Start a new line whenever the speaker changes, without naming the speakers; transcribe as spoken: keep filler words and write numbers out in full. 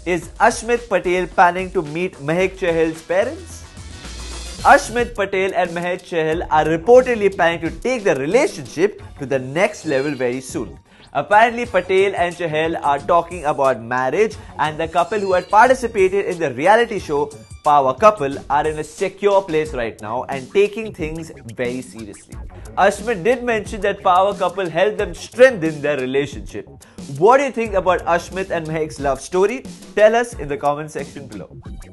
Is Ashmit Patel planning to meet Mahek Chahal's parents? Ashmit Patel and Mahek Chahal are reportedly planning to take their relationship to the next level very soon. Apparently, Patel and Chahal are talking about marriage, and the couple who had participated in the reality show Power Couple are in a secure place right now and taking things very seriously. Ashmit did mention that Power Couple helped them strengthen their relationship. What do you think about Ashmit and Mahek's love story? Tell us in the comment section below.